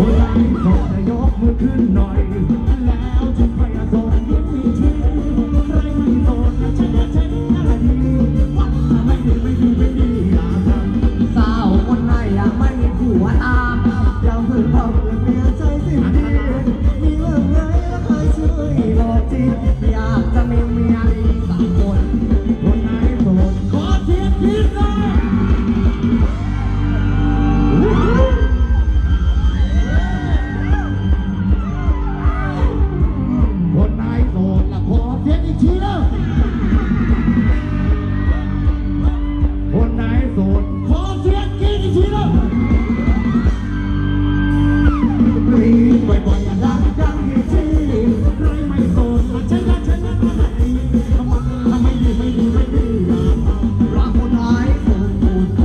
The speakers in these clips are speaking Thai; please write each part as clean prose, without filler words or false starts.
คนไหนโสดจะยกมือขึ้นหน่อยแล้วจะใครโสดยิ้มอีกทีใครไม่โสดนะฉันอะไรดีไม่ดีอย่าทำสาวคนไหนไม่มีผัวตามอย่าเพิ่งเอาเมียใจสิดีมีเรื่องไงแล้วใครช่วยบอกทีอยากจะมีเมียดีสักคนคนไหนโสดขอเสียงคิดหน่อยคนไหนโสดละขอเสียงอีกทีแล้วคนไหนโสดขอเสียงกินอีกทีแล้วรีบบ่อยๆอย่าดังอีกทีใครไม่โสดละฉันอะไรทำไมดีรักคนไหนปูน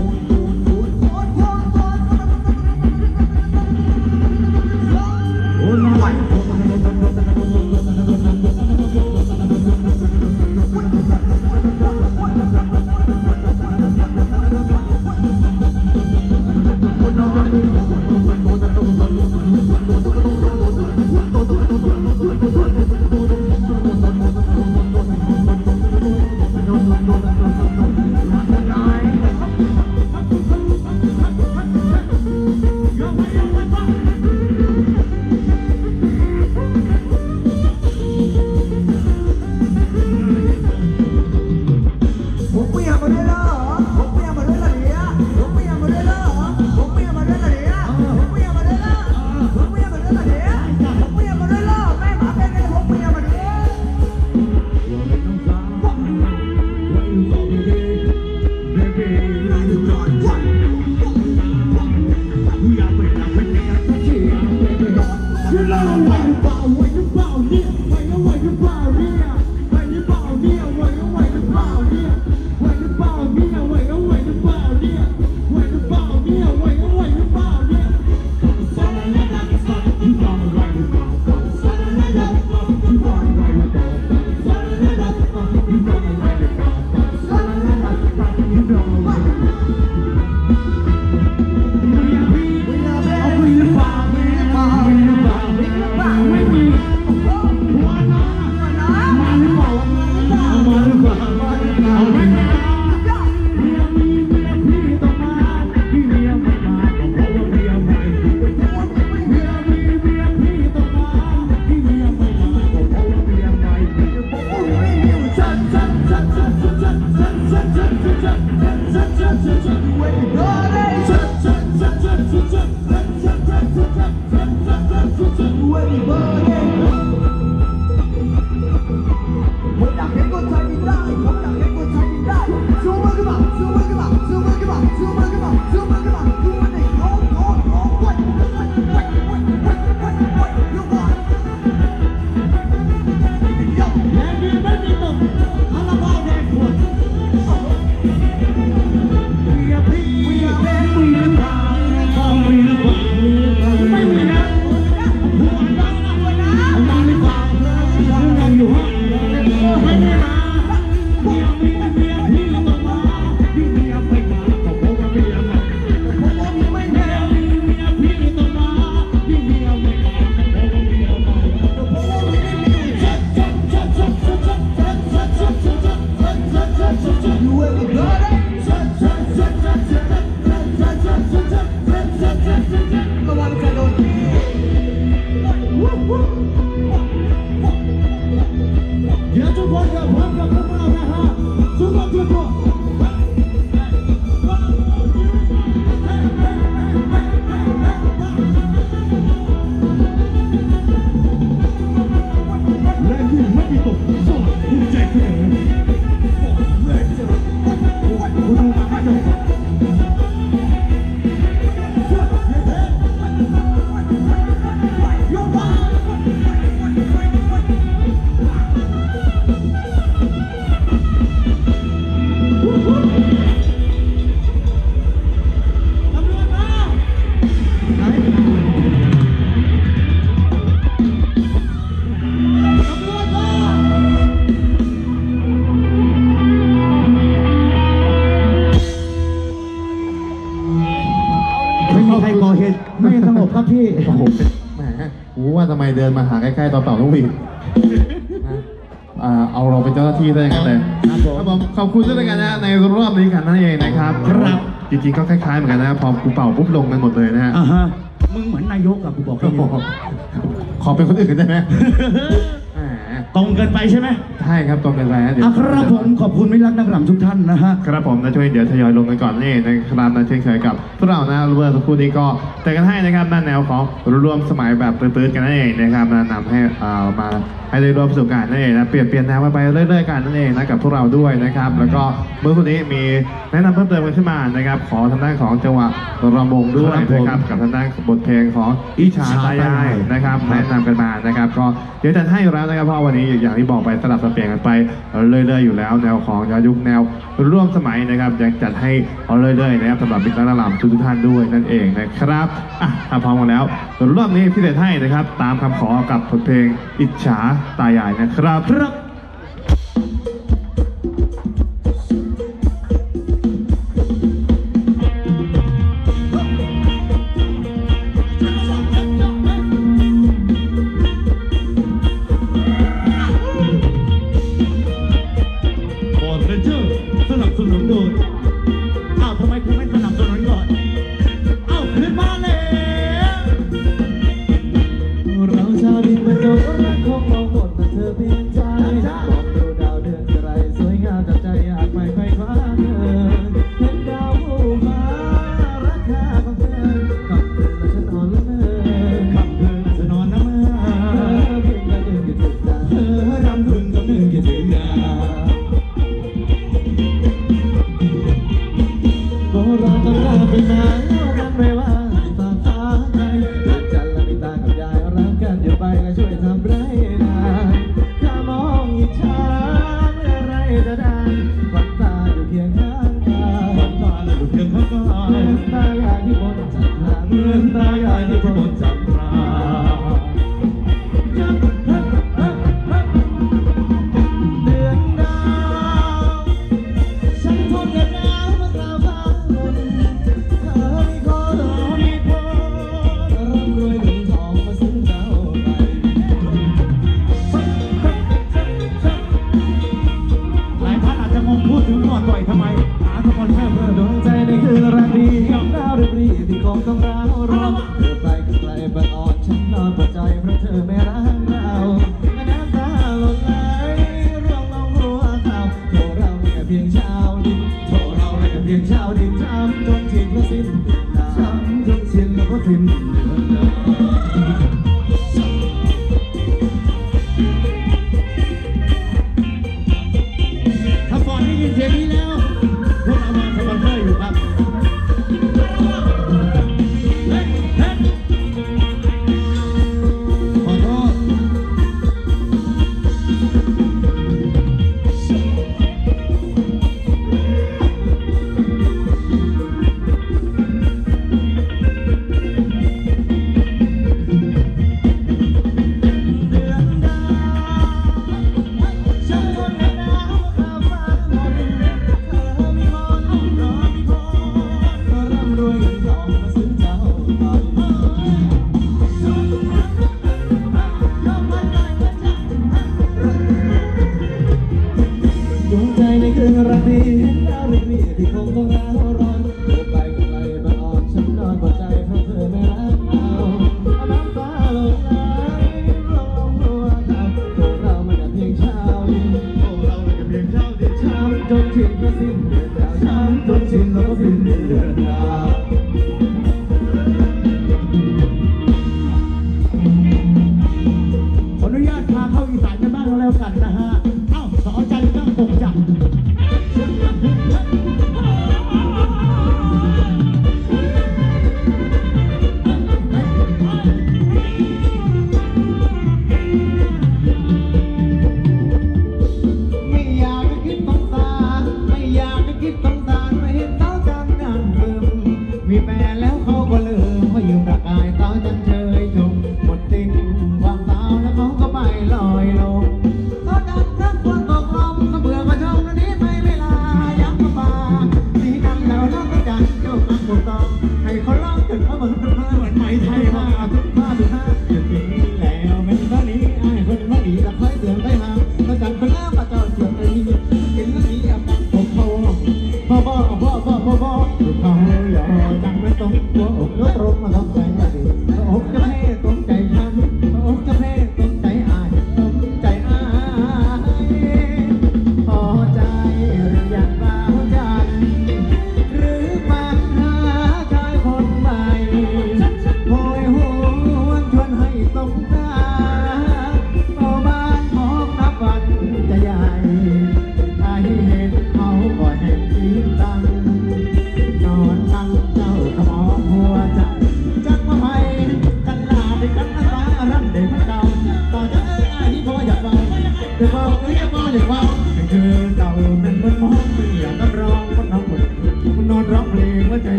คนไหนเใครก่อเหตุไม่สงบครับพี่โอ้โหแหมกูว่าทำไมเดินมาหาใกล้ๆตอนเป่าต้องหวีดเอาเราเป็นเจ้าหน้าที่ได้ยังไงเลยครับผมครับผมขอบคุณด้วยกันนะในรอบนี้กันนั่นเองนะครับครับจริงๆก็คล้ายๆเหมือนกันนะพอกูเป่าปุ๊บลงกันหมดเลยนะฮะอ่าฮะมึงเหมือนนายกอะกูบอกให้โอ้โหขอเป็นคนอื่นได้ไหมแหมตรงเกินไปใช่ไหมใช่ครับตรงกันไปฮะเดี๋ยวอ่ะครับผมขอบคุณมิตรรักนักรำทุกท่านนะฮะครับผมนะช่วยเดี๋ยวทยอยลงกันก่อนนี่นะครับนะเช่นเคยกับพวกเรานะเมื่อสักครู่นี้ก็แต่กันให้นะครับด้านแนวของร่วมสมัยแบบตื้นๆกันนั่นเองนะครับนำให้มาให้ได้ร่วมประสบการณ์นั่นเองนะเปลี่ยนแนวไปเรื่อยๆกันนั่นเองนะกับพวกเราด้วยนะครับแล้วก็เมื่อครู่นี้มีแนะนำเพิ่มเติมกันขึ้นมานะครับขอทางด้านของจังหวะรำวงด้วยนะครับกับทางด้านบทเพลงของอิจฉาตายายนะครับแนะนำกันมานะครับก็เดี๋ยวจะให้อยู่แล้วนะครับเพราะวันนี้อย่างที่บอกไปสลับสับเปลี่ยนกันไปเรื่อยๆอยู่แล้วแนวของย้อนยุคแนวร่วมสมัยนะครับยังจัดให้เรื่อยๆนะครับสำหรับมิตรนักรำทุกท่านด้วยนั่นเองนะครับถ้าพร้อมกันแล้วรอบนี้พิเศษให้นะครับตามคำขอกับบทเพลงอิจฉาตายายนะครับบอดเรนเจอร์สนับสนุนโดยอ้าวทำไมกูไม่สนับสนุนก่อนอ้าวขึ้นมาเลยเราชาวดินเป็นโดนรักของเราหมดแต่เธอเพียงใจมองดูดาวเดือนไรสวยงามจับใจอยากไปไขว่คว้าเธอเห็นดาวผู้ฟ้าราคาของเธอขับเดินและฉันนอนละเมอขับเดินและฉันนอนละเมอเพิ่งละเดินคิดถึงดาวรำพึงก็นึกคิดถึงดาว โบราณตำราเป็นไม้เอากันไม่ว่าตาตาใครรักกันและมีตากับยายรักกันอย่าไปก็ช่วยทำไรนะข้ามองอิจฉาเมื่อไรจะได้ฝันตาอยู่เคียงข้างกายฝันตาอยู่เคียงข้างกายเหมือนตายายที่บนจันทราเหมือนตายายที่บนจันทราเดือนดาวฉันทนกับหนาวเมื่อกลางฟ้าฝนเธอมีขอรอมีพอร่ำรวยเงินทองมาซื้อเจ้าไปหลายท่านอาจจะงงพูดถึงหนวดบ่อยทำไมหาสปอนเซอร์เพิ่มดวงใจในคืนรักดีกับดาวรีบที่กองต้องร้าวร้อนเธอไปไกลบัดอ่อนฉันนอนปวดใจเพราะเธอไม่รักเราน้ำตาหล่นไหลร่วงลงหัวเข่าโทรเราแค่เพียงชาวดินโทรเราแค่เพียงชาวดินช้ำจนชินและสิ้นช้ำจนชินแล้วก็สิ้นถ้าก่อนได้ยินเสียงนี้แล้วพวกเรามาสปอนเซอร์อยู่ครับขอโทษ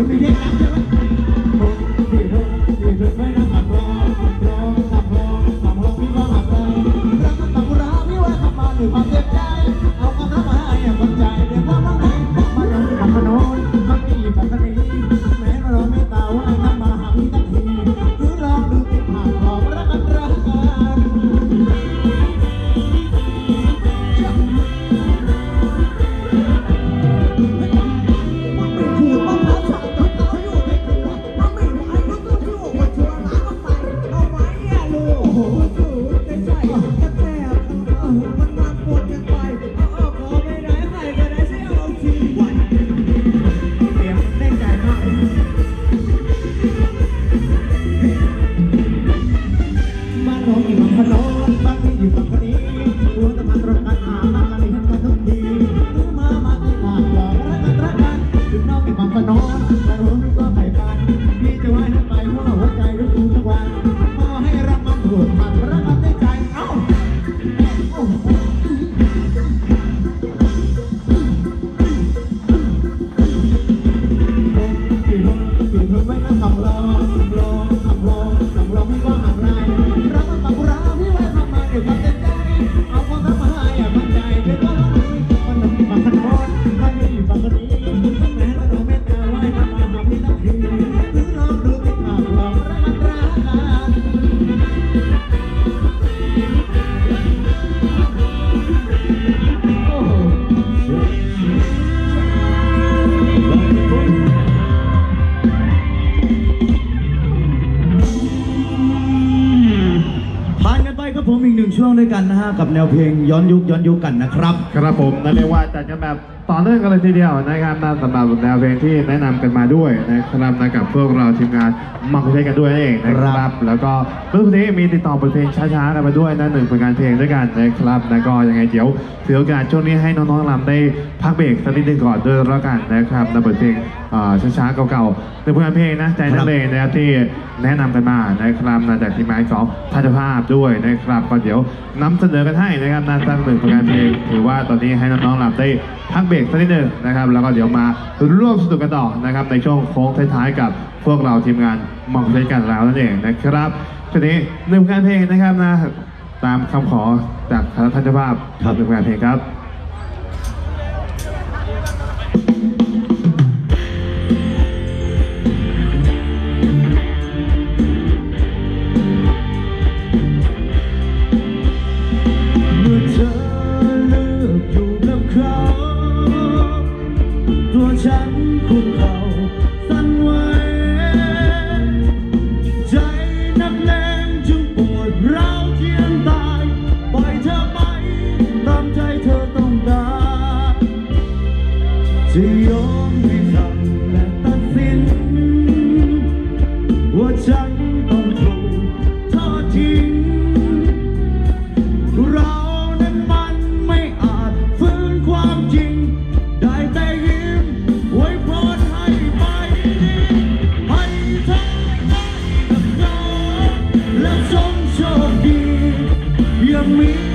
มีเพลงรักใช่ไหมที่เธอไม่นั่งขับรอพี่ว่าหักเลยรักมันตักร้าพี่ว่าขับมาด้วยความเจ็บใจเอาความรักมาให้คนใจเดี๋ยวความรักไหนมาลงกับขนมมันมีแบบนี้แม้เราไม่ตาว่าน้ำมาหาพี่ทันทีหรือลองดูติดผ่านของรักกันรักกันผมอีกหนึ่งช่วงด้วยกันนะฮะกับแนวเพลงย้อนยุคกันนะครับครับผมนั่นเรียกว่าจัดกันแบบต่อเนื่องกันเลยทีเดียวนะครับสำหรับแนวเพลงที่แนะนำกันมาด้วยนะครับกับพวกเราทีมงานมังคุเทศกันด้วยนั่นเองนะครับแล้วก็เมื่อกี้มีติดต่อบทเพลงช้าๆกันมาด้วยนั่นหนึ่งผลงานเพลงด้วยกันนะครับแล้วก็ยังไงเดี๋ยวถือโอกาสช่วงนี้ให้น้องๆรำได้พักเบรกสักนิดนึงก่อนด้วยแล้วกันนะครับในบทเพลงช้าๆเก่าๆในผลงานเพลงนะใจนักเลงนะครับที่แนะนำกันมานะครับจากทีมงานของทัศภาพด้วยนะครับก็เดี๋ยวนำเสนอกันให้นะครับนั่นตั้งหนึ่งผลงานเพลงถือว่าตอนนี้ให้น้องๆรำได้พักเบรกสักนิดนึงนะครับแล้วก็เดี๋ยวมาร่วมสนุกกันต่อนะครับในช่วงโค้งท้ายๆกับพวกเราทีมงานมองเพลงกันแล้วนั่นเองนะครับทีนี้หนึ่งผลงานเพลงนะครับนะตามคำขอจากทัศภาพหนึ่งผลงานเพลงครับฉันคุกเข่าสั่นไหวใจนักเลงจึงปวดร้าวเจียนตายปล่อยเธอไปตามใจเธอต้องการจะยอมให้ทำและตัดสินว่าฉันต้องถูกทอดทิ้งเรานั้นมันไม่อาจฟื้นความจริงได้แต่ไว้พรให้ไปให้เธอได้กับเราและสมโชคดียังมี